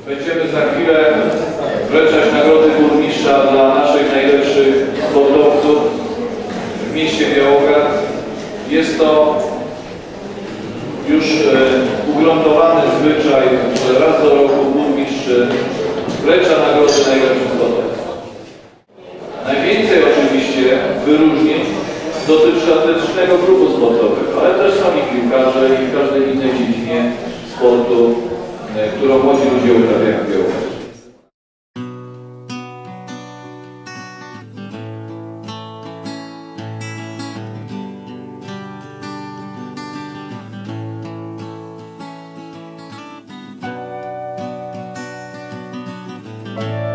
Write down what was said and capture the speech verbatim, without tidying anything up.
Będziemy za chwilę wręczać nagrody burmistrza dla naszych najlepszych sportowców w mieście Białogard. Jest to już ugruntowany zwyczaj, że raz do roku burmistrz wręcza nagrody najlepszym sportowcom. Najwięcej oczywiście wyróżnień dotyczy atletycznego klubu sportowego, ale też są i piłkarze i w każdej innej dziedzinie sportu, którą młodzi ludzie uprawiają w Białymstoku. Bye.